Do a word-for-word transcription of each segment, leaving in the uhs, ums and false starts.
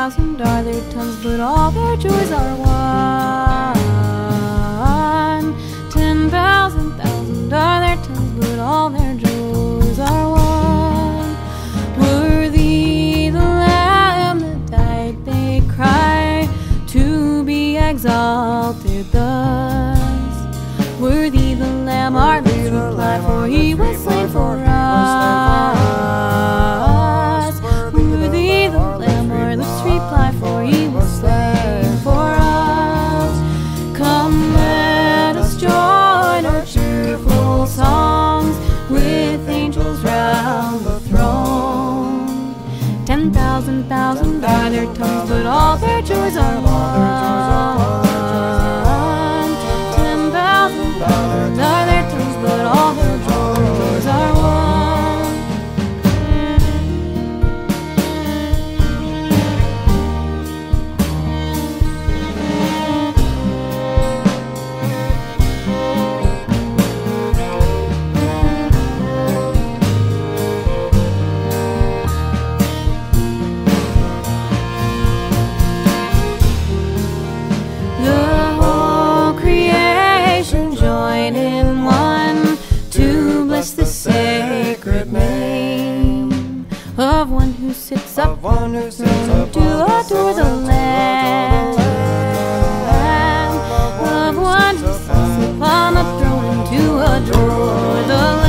thousand are their tongues, but all their joys are one. Ten thousand thousand are their tongues, but all their joys are one. Worthy the Lamb that died, they cry, to be exalted thus. Worthy the Lamb, our lips reply, for he was slain for us. Worthy the Lamb, our lips reply, for he was slain for us. Come, let us join our cheerful songs with angels round the throne. Ten thousand thousand are their tongues, but all their joys are one. Ten thousand thousand are their tongues, but all their joys are one. The sacred name of one who sits up on his throne to adore the Lamb, of one who sits upon the throne to adore the Lamb.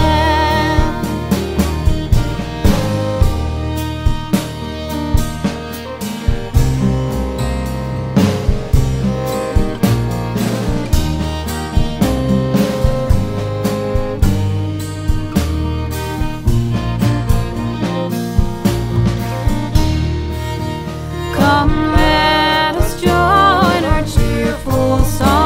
Come, let us join our cheerful song